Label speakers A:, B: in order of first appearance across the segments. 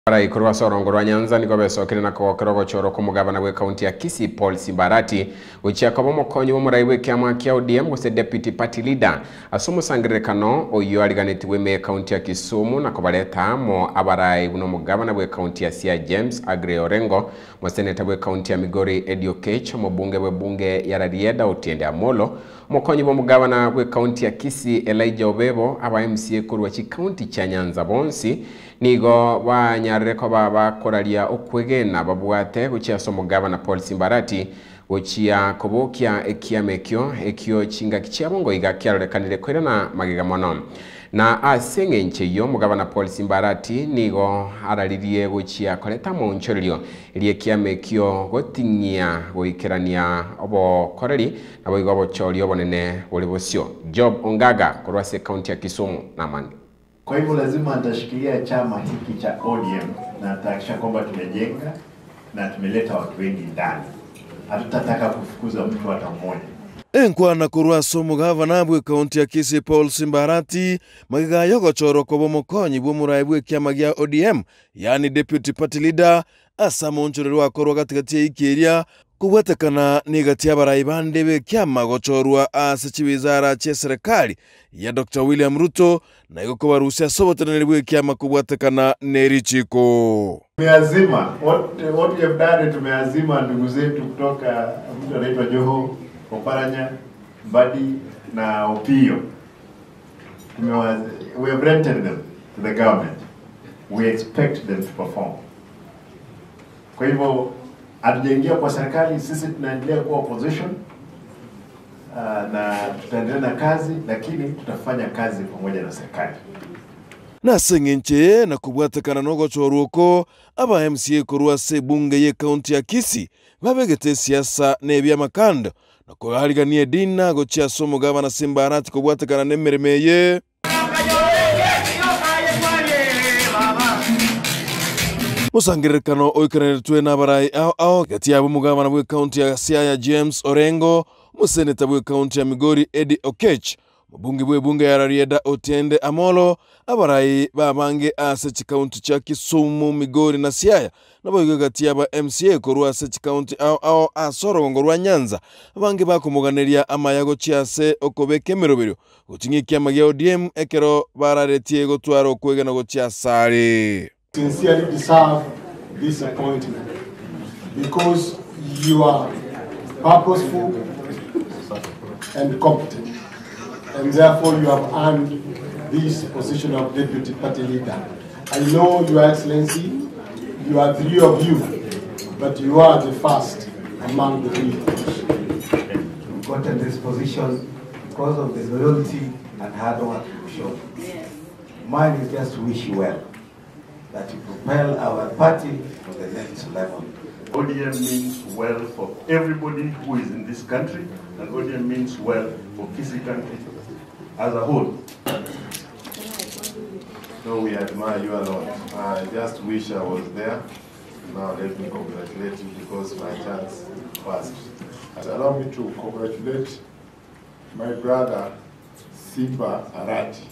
A: Arai kurwa sorongo rwa Nyanza niko besokere nako kirogo choro ko mugabana we county ya Kisii Paul Simba Arati uchiya ko mukonyi wo murai we kyama kya ODM gose deputy party leader asumusangirikano oyo aliganetiwe me county ya Kisumu nako baleta mo abarai buno mugabana we county ya Sia James Agre Orengo mo senator we county ya Migori Edio Kech mo bunge we bunge ya Rarieda Otiende Amolo mukonyi wo mugabana we county ya Kisii Elijah Obebo aba MCA kurwa chi county cha Nyanza bonsi nigo banyarire ko bakoralia okwegena babwate guchiya so mugabana Paul Simba Arati guchiya kobokia ekiamekyo ekyo chinga kicyabongo igakyalorekanire kwirana magiga mono na asengenche yo mugabana Paul Simba Arati nigo araririe guchiya koleta mu nchoryo iliye kiamekyo gotinyia goikerania obo koreri nabo igobo choryo bonene bolibosyo Job Ongaga kurwase county ya Kisumu na Mandi.
B: Kwa hivyo lazima nitashikilia chama hiki cha ODM na nitahakikisha kwamba tumejenga na tumeleta watu wengi ndani. Hatutataka kufukuza mtu hata mmoja.
C: Enkwana kurwa somo gavana bwe county ya Kisii Paul Simba Arati magiga yogo choro ko bomukonyi bwo murai bwe kyama gya ODM yani deputy party leader asa monchorerwa korwa gatigati ikiria kubwatekana nigati abarai bande be kyama gochorwa ase chibizara che serikali ya Dr. William Ruto na iko barusia sobotenere bwe kyama kubwatekana nerichiko
B: Tumeazima what we have done, tumeazima ndugu zetu kutoka mtu anaitwa Joho Oparanya Mbadi na Opio. We have rented them to the government. We expect them to perform. Kwa hivyo hatujaingia kwa serikali, sisi tunaendelea kuwa opposition na tutaendelea na kazi, lakini tutafanya kazi pamoja na serikali.
C: Na sengenche na kubwatekana nogo choruko aba MCA kurwa se bunge ye county ya Kisii babegete siasa nebya makando na ko haliganie dina gochya somo gavana Simba Arati kubwatekana nemeremeye musangirikano oikanetwe na barai ao gati abo mugabana bwe county ya Sia James Orengo museneta bwe county ya Migori Edio Kech mubungi bwe bunge ya Rarieda Otiende Amolo abarai babange ase county cha Kisumu Migori na Siaya nabo gati aba MCA kurwa ase county ao asorongo rwa Nyanza abange bakumuganeria amayago chiase okobeke merobero utingikia magia ODM ekero bararetie gotwaro kwegana gochiasare.
D: Sincerely deserve this appointment because you are purposeful and competent, and therefore you have earned this position of deputy party leader. I know, Your Excellency, you are three of you, but you are the first among the three.
E: We've gotten this position because of the loyalty and hard work you showed. Mine is just to wish you well, that you propel our party to the next level.
F: ODM means well for everybody who is in this country, and ODM means well for Kisii country as a whole.
G: No, we admire you a lot. I just wish I was there. Now let me congratulate you because my chance passed.
D: And allow me to congratulate my brother Simba Arati.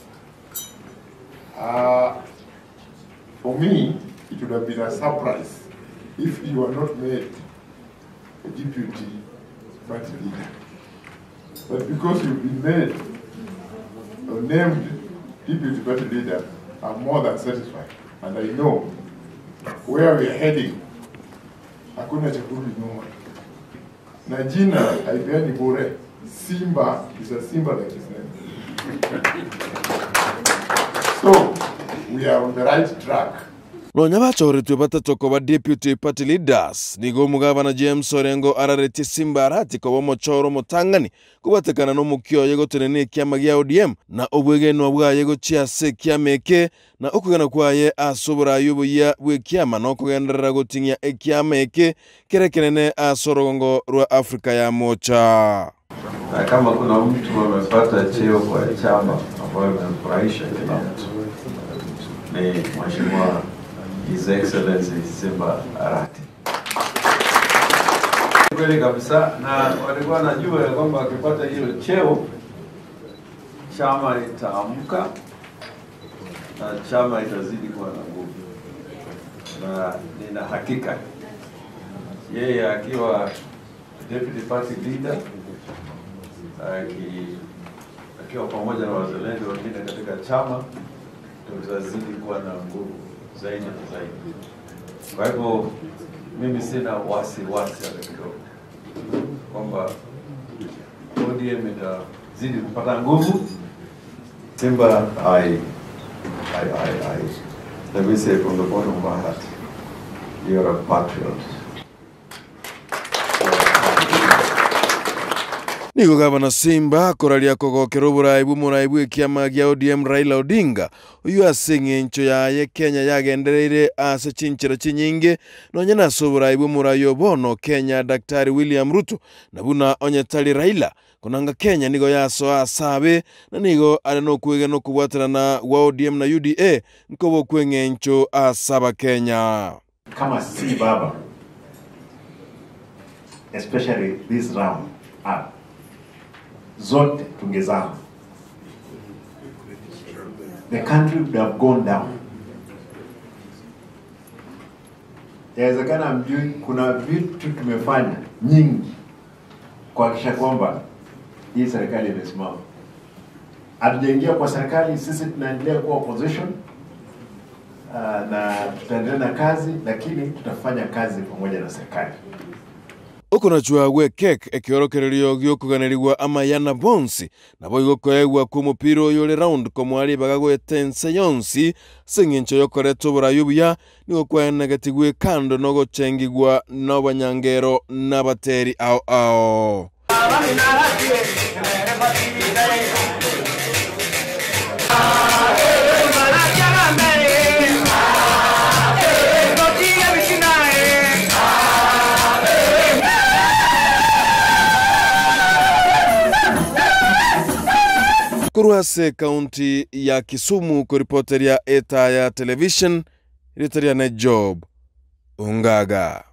D: For me, it would have been a surprise if you were not made a deputy party leader. But because you've been made or named deputy party leader, I'm more than satisfied. And I know where we're heading. Hakuna cha kurudi nyuma. Na jina haipeani bure. Simba is a Simba like his name. So, we are on the right track.
C: Lonya bachoretwe batatoko ba deputy party leaders nigo mugabana James Orengo arareti Simba Arati ko bomochoro mutangani kubatekana no mukyo yego tenene kyama gya ODM na obwegeno bwa yego chiase kyameke na okugana kwaye asobora yubuya bwe kyama no kugenderera gotinya ekyameke kerekenene asorogongo rwa Afrika ya mocha.
H: Kama kuna mtu amepata cheo kwa chama ambayo inafurahisha kila mtu ni Mheshimiwa His Excellency Simba Arati. Kweli kabisa, na walikuwa wanajua ya kwamba akipata hiyo cheo chama itaamka na chama itazidi kuwa na nguvu. na nina hakika yeye akiwa deputy party leader akiwa pamoja na wazalendo wengine katika chama tutazidi kuwa na nguvu zaidi na zaidi. Kwa hivyo mimi sina wasiwasi hata kidogo kwamba ODM itazidi kupata nguvu. Simba, let me say from the bottom of my heart, you're a patriot.
C: Niko gavana Simba koralia kogokero buraibu muraibu kiama gia ODM Raila Odinga uyu asinge ncho yaye Kenya yagendereire ase chinchira chinyinge nonye naso buraibu murayo bono Kenya Daktari William Ruto nabuna onyetali Raila kunanga Kenya nigo yaso asabe na nigo areno kuige no kubwaterana wa ODM na UDA nkobo kwenge ncho asaba Kenya
B: kama si baba, especially this round up, zote tungezama. The country would have gone down. Yawezekana mjui kuna vitu tumefanya nyingi kuhakikisha kwamba hii serikali imesimama. Hatujaingia kwa serikali, sisi tunaendelea kuwa opposition na tutaendelea na kazi, lakini tutafanya kazi pamoja na serikali.
C: Okona chuagwe kek ekiorokererio gyokuganirigwa amayana bonsi nabo igokoegwa ku mupiro yole round komwali bagagwe tense yonsi singincho yokoreto burayubuya nigo kwenegetigwe kando nogo chengigwa n'abanyangero n'abateri ao Kuruase kaunti ya Kisumu kuripoteria Eta ya television Ritaria Job Ungaga.